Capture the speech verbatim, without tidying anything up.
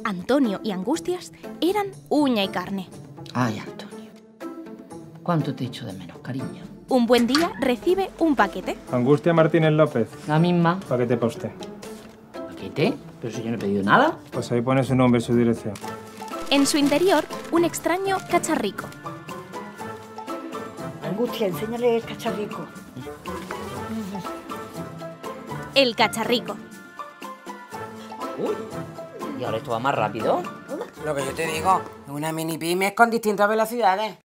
Antonio y Angustias eran uña y carne. Ay, Antonio, ¿cuánto te echo de menos, cariño? Un buen día recibe un paquete. Angustia Martínez López. La misma. Paquete para usted. ¿Paquete? Pero si yo no he pedido nada. Pues ahí pone su nombre y su dirección. En su interior, un extraño cacharrico. Angustia, enséñale el cacharrico. El cacharrico. Uy, y ahora esto va más rápido. Lo que yo te digo, es una mini pyme con distintas velocidades.